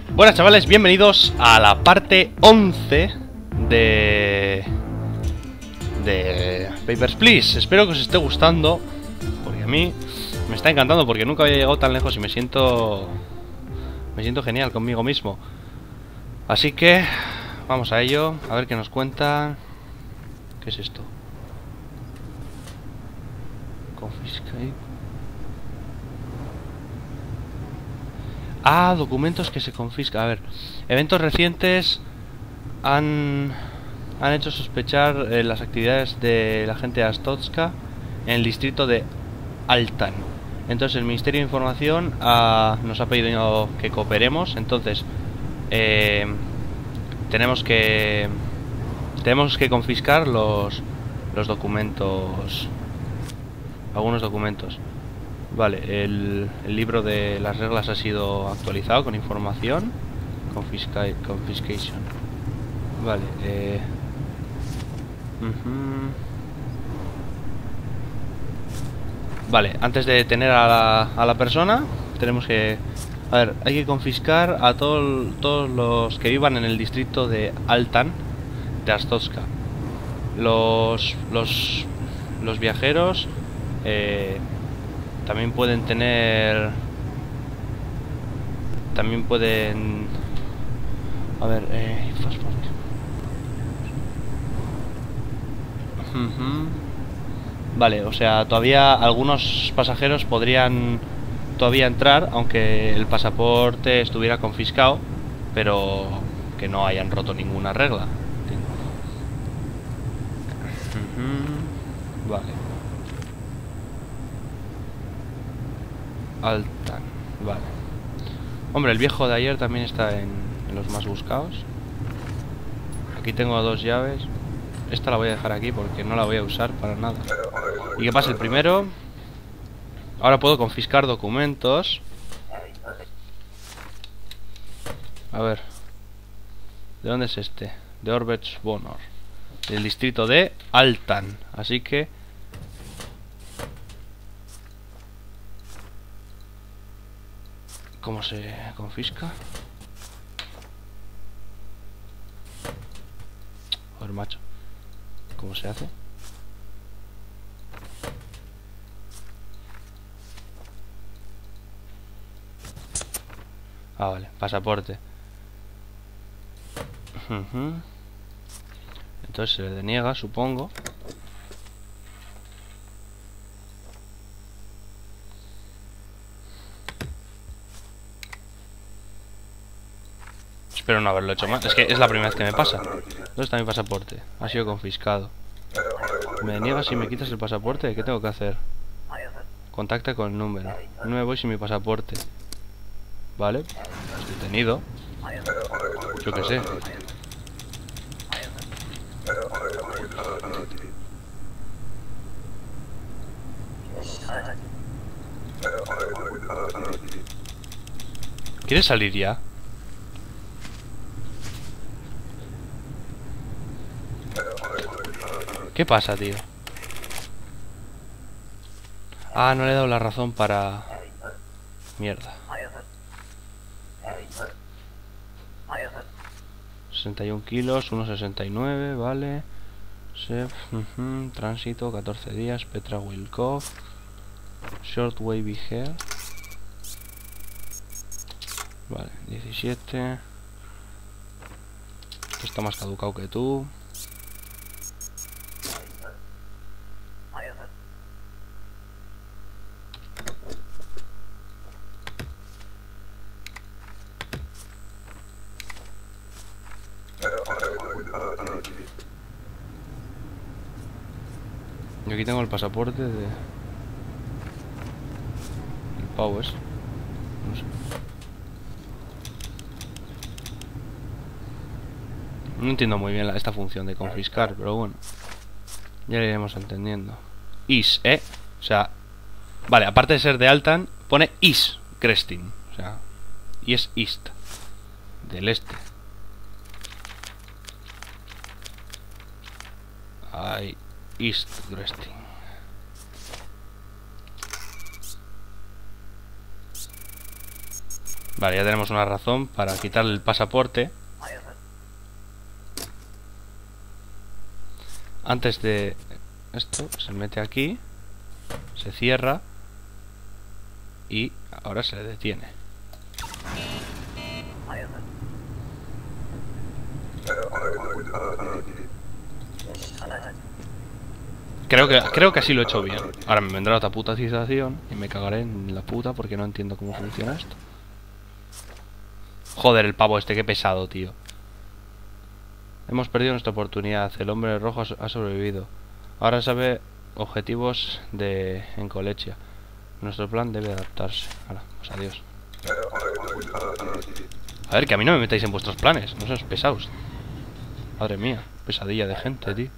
Buenas chavales, bienvenidos a la parte 11 de Papers, Please. Espero que os esté gustando, porque a mí me está encantando, porque nunca había llegado tan lejos y me siento genial conmigo mismo. Así que vamos a ello, a ver qué nos cuentan. ¿Qué es esto? Confiscate. Ah, documentos que se confiscan. A ver, eventos recientes han hecho sospechar las actividades de la gente de Arstotzka en el distrito de Altan. Entonces el Ministerio de Información nos ha pedido que cooperemos. Entonces tenemos que confiscar los documentos, algunos documentos. Vale, el libro de las reglas ha sido actualizado con información. Confiscation. Vale, Vale, antes de detener a la persona, tenemos que... A ver, hay que confiscar a todos los que vivan en el distrito de Altan, de Arstotzka. Los viajeros también pueden tener... También pueden... A ver, Vale, o sea, todavía algunos pasajeros podrían todavía entrar, aunque el pasaporte estuviera confiscado, pero que no hayan roto ninguna regla. Vale. Altan, vale. Hombre, el viejo de ayer también está en los más buscados. Aquí tengo dos llaves. Esta la voy a dejar aquí porque no la voy a usar para nada. ¿Y qué pasa? El primero... Ahora puedo confiscar documentos. A ver. ¿De dónde es este? De Orbets Bonor. Del distrito de Altan. Así que... ¿Cómo se confisca? Joder, macho. ¿Cómo se hace? Ah, vale, pasaporte. Entonces se le deniega, supongo. Espero no haberlo hecho mal. Es que es la primera vez que me pasa. ¿Dónde está mi pasaporte? Ha sido confiscado. ¿Me deniegas y me quitas el pasaporte? ¿Qué tengo que hacer? Contacta con el número. No me voy sin mi pasaporte. Vale. Estoy detenido. Yo qué sé. ¿Quieres salir ya? ¿Qué pasa, tío? Ah, no le he dado la razón para... Mierda. 61 kilos, 1,69, vale. Chef, tránsito, 14 días, Petra Wilkov. Short wavy hair. Vale, 17. Esto está más caducado que tú. Yo aquí tengo el pasaporte de... El pavo es. No sé. No entiendo muy bien esta función de confiscar, pero bueno. Ya lo iremos entendiendo. Is, O sea... Vale, aparte de ser de Altan, pone Is Cresting. O sea... Y es East. Del este. Ay... East Cresting. Vale, ya tenemos una razón para quitarle el pasaporte. Antes de esto, se mete aquí, se cierra y ahora se le detiene. Creo que así lo he hecho bien. Ahora me vendrá otra puta civilización y me cagaré en la puta porque no entiendo cómo funciona esto. Joder, el pavo este, qué pesado, tío. Hemos perdido nuestra oportunidad. El hombre rojo ha sobrevivido. Ahora sabe objetivos en Colechia. Nuestro plan debe adaptarse. Hala, pues adiós. A ver, que a mí no me metáis en vuestros planes. No seas pesados. Madre mía, pesadilla de gente, tío.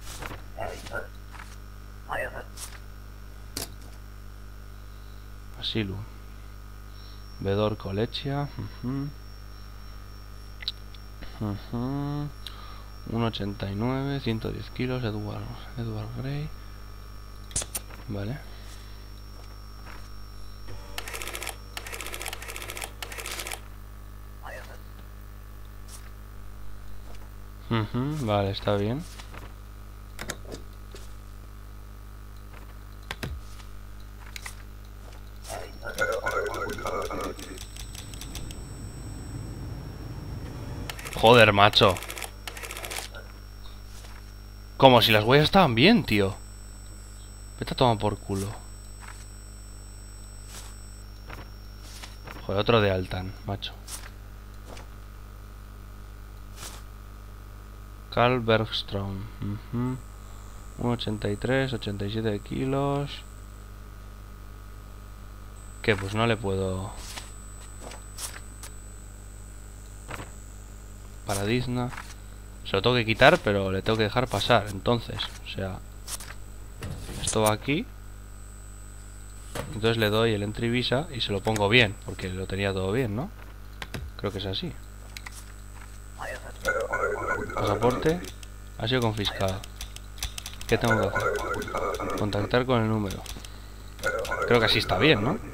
Asilo. Vedor Colechia. 1,89, 110 kilos, Edward Grey. Vale. Vale, está bien. Joder, macho. Como si las huellas estaban bien, tío. Vete a tomar por culo. Joder, otro de Altan, macho. Carl Bergstrom. 1,83, 87 kilos. ¿Qué? Pues no le puedo... Paradisna. Se lo tengo que quitar, pero le tengo que dejar pasar. Entonces, o sea... Esto va aquí. Entonces le doy el entry visa y se lo pongo bien, porque lo tenía todo bien, ¿no? Creo que es así. Pasaporte ha sido confiscado. ¿Qué tengo que hacer? Contactar con el número. Creo que así está bien, ¿no?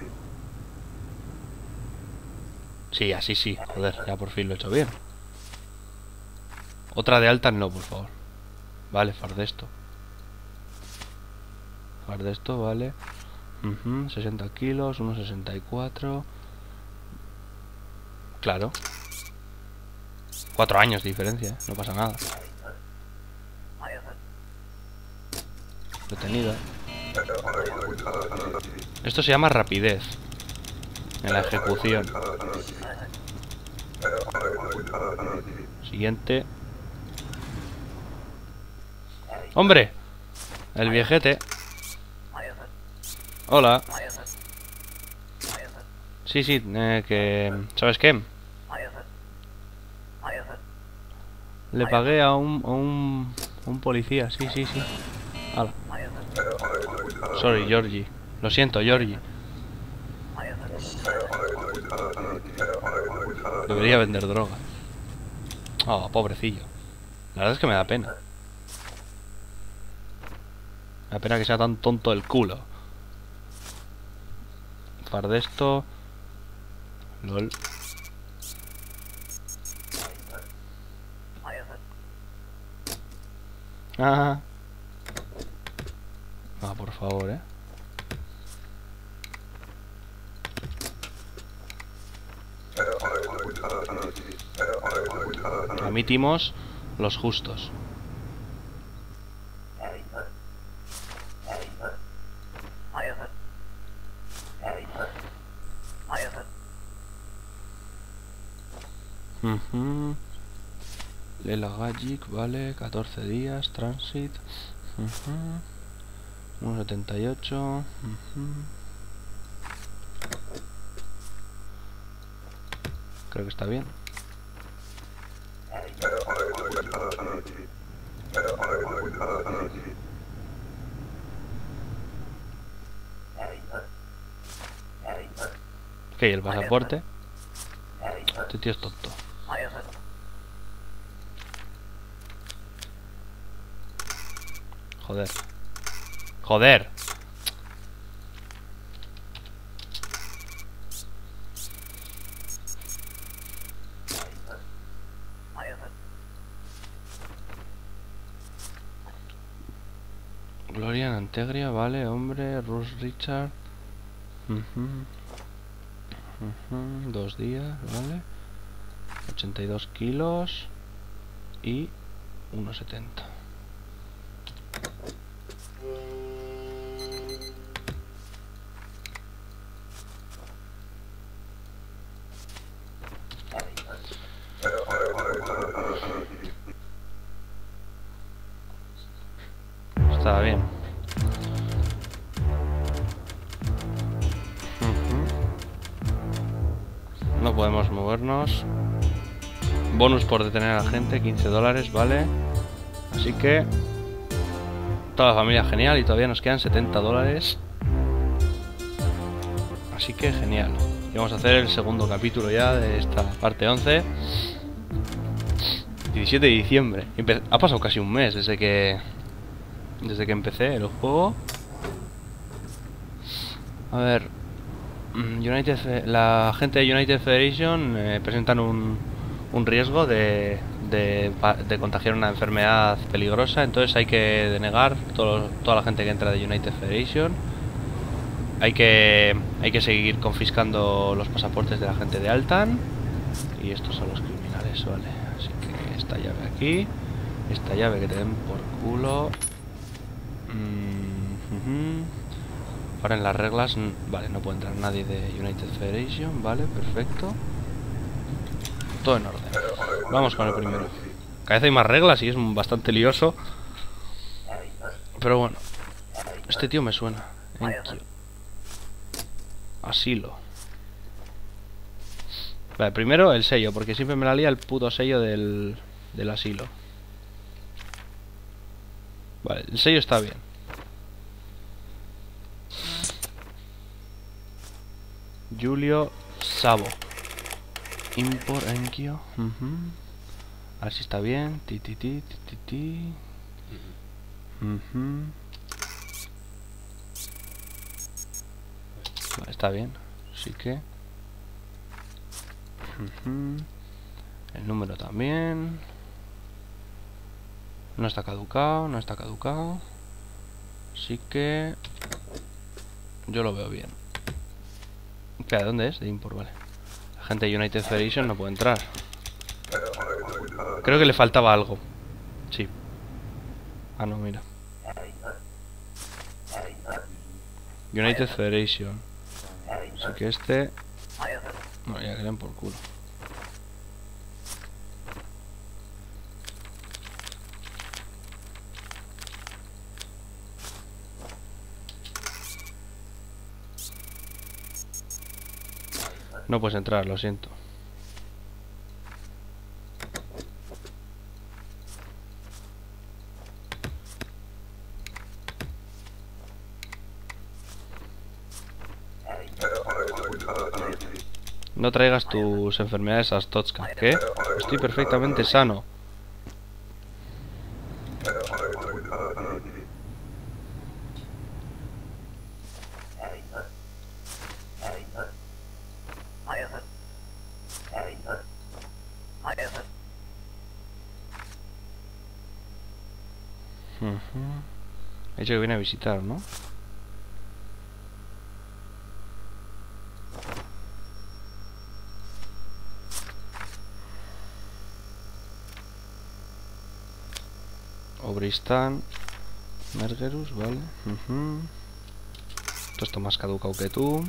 Sí, así sí. Joder, ya por fin lo he hecho bien. Otra de alta no, por favor. Vale, Fardesto. Fardesto, vale. 60 kilos, 1,64. Claro. 4 años de diferencia, no pasa nada. Detenida. Esto se llama rapidez en la ejecución. Siguiente. ¡Hombre! El viejete. Hola. Sí, sí, que... ¿Sabes qué? Le pagué a un policía, sí, sí, sí. Hala. Sorry, Georgie. Lo siento, Georgie. Debería vender droga. Oh, pobrecillo. La verdad es que me da pena. Me da pena que sea tan tonto el culo. Fardesto. LOL. Ah. Ah, por favor, Emitimos los justos. Lela Gajic, vale, 14 días, transit. 1,78. Creo que está bien. Ok, el pasaporte. Este tío es tonto. Joder. Joder. Gloria Antegria, vale, hombre. Russ Richard. 2 días, vale. 82 kilos. Y 1,70. Está bien. No podemos movernos. Bonus por detener a la gente, 15 dólares, vale. Así que toda la familia genial y todavía nos quedan 70 dólares. Así que genial. Y vamos a hacer el segundo capítulo ya de esta parte 11. 17 de diciembre. Ha pasado casi un mes desde que empecé el juego. A ver, la gente de United Federation presentan un riesgo de contagiar una enfermedad peligrosa, entonces hay que denegar toda la gente que entra de United Federation. Hay que seguir confiscando los pasaportes de la gente de Altan. Y estos son los criminales, vale. Así que esta llave aquí, esta llave que te den por culo. Ahora en las reglas, vale, no puede entrar nadie de United Federation, vale, perfecto. Todo en orden. Vamos con el primero. Cada vez hay más reglas y es bastante lioso. Pero bueno, este tío me suena. Enkyo. Asilo. Vale, primero el sello, porque siempre me la lía el puto sello del asilo. Vale, el sello está bien. Julio Sabo. Import Enkyo. A ver si está bien. Vale, está bien. Así que el número también. No está caducado, no está caducado. Así que yo lo veo bien. ¿De dónde es? De import, vale. La gente de United Federation no puede entrar. Creo que le faltaba algo. Sí. Ah, no, mira. United Federation. Así que este... Bueno, ya que le den por culo. No puedes entrar, lo siento. No traigas tus enfermedades a Stotska. ¿Qué? Estoy perfectamente sano. Ha dicho que viene a visitar, ¿no? Obristan, Mergerus, vale. Todo esto más caducado que tú.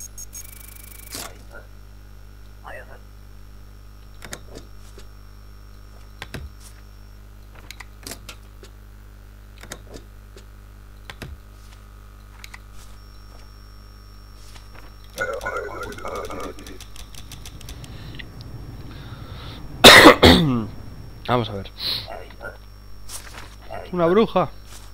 Vamos a ver. Una bruja.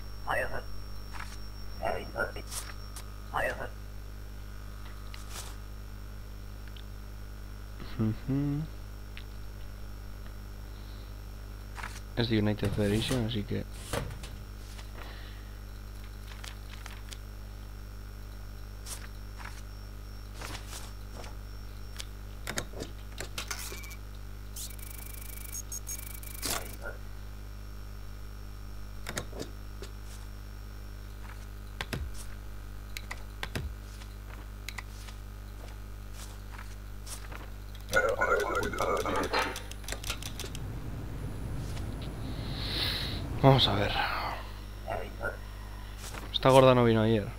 Es de United Federation, así que... Vamos a ver. Esta gorda no vino ayer.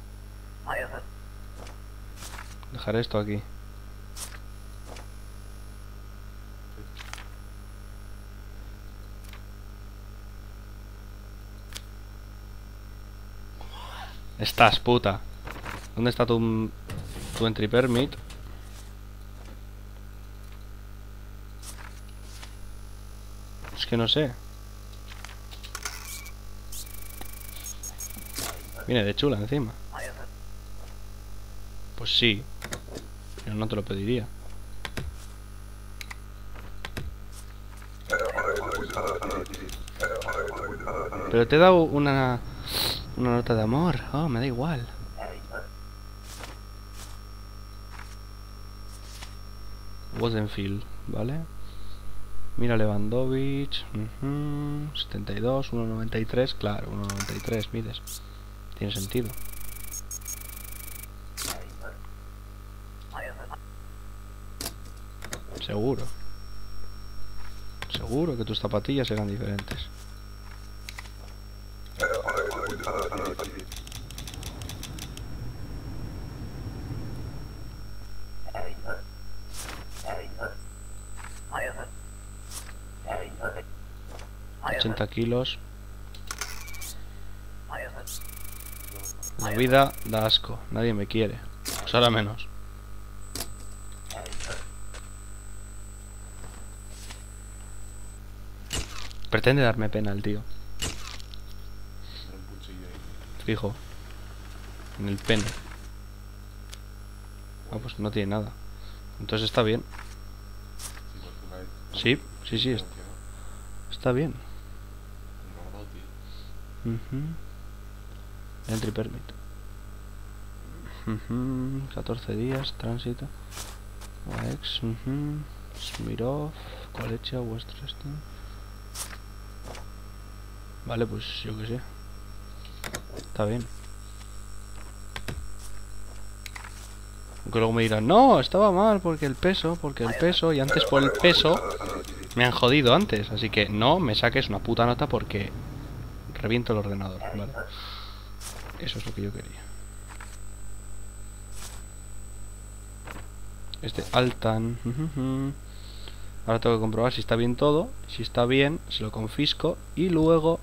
Dejaré esto aquí. Estás, puta. ¿Dónde está tu entry permit? Es que no sé. Viene de chula encima. Pues sí. Yo no te lo pediría. Pero te he dado una nota de amor. Oh, me da igual. Wodenfield, ¿vale? Mira Lewandowski. 72, 1,93. Claro, 1,93 mides. Tiene sentido. Seguro. Seguro que tus zapatillas eran diferentes. $80 La vida da asco. Nadie me quiere. Pues ahora menos. Pretende darme pena el tío. Fijo. En el pene. Ah, pues no tiene nada. Entonces está bien. Sí, sí, sí. Está bien. Entry permit. 14 días, tránsito. Ex, Smirov, Colecha, Westreston. Vale, pues yo que sé. Está bien. Aunque luego me dirán, no, estaba mal porque el peso, y antes por el peso me han jodido antes. Así que no me saques una puta nota porque reviento el ordenador, ¿vale? Eso es lo que yo quería. Este Altan. Ahora tengo que comprobar si está bien todo. Si está bien, se lo confisco. Y luego...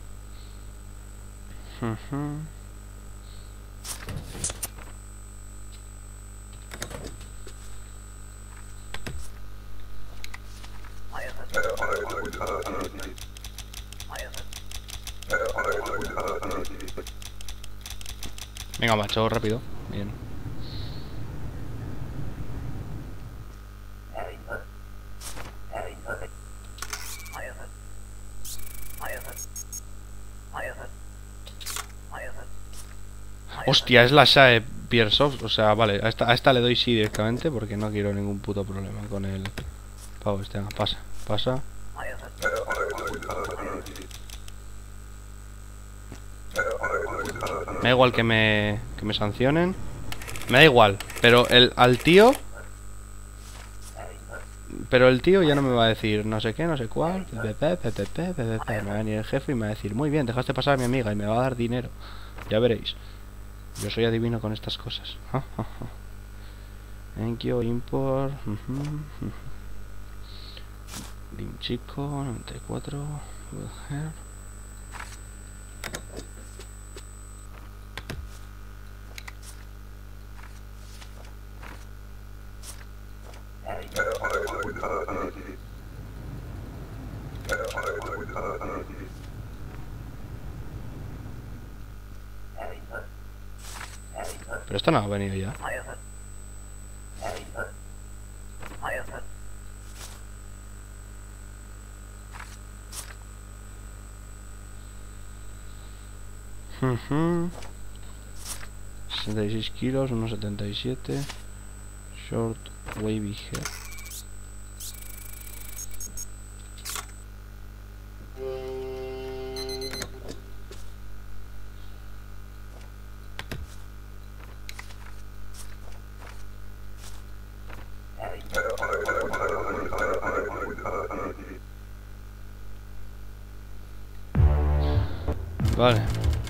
Venga, macho, rápido. Bien. Hostia, es la SAE Piersoft. O sea, vale, a esta le doy sí directamente porque no quiero ningún puto problema con el pavo este. Venga, pasa, pasa. Me da igual que me sancionen. Me da igual, pero al tío... Pero el tío ya no me va a decir no sé qué, no sé cuál. Me va a venir el jefe y me va a decir, muy bien, dejaste pasar a mi amiga y me va a dar dinero. Ya veréis. Yo soy adivino con estas cosas. Thank you, import. Dim chico, 94. Pero esto no ha venido ya. Uh 66 kilos, 1,77. Short wavy hair. Vale.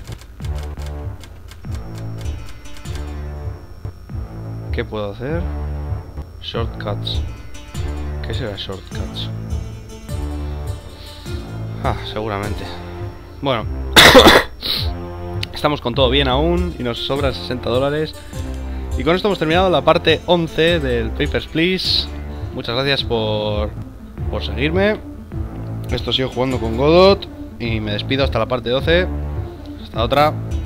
¿Qué puedo hacer? Shortcuts. ¿Qué será shortcuts? Ah, seguramente. Bueno. Estamos con todo bien aún y nos sobran $60. Y con esto hemos terminado la parte 11 del Papers, Please. Muchas gracias por seguirme. Esto sigo jugando con Godot y me despido hasta la parte 12. Hasta otra.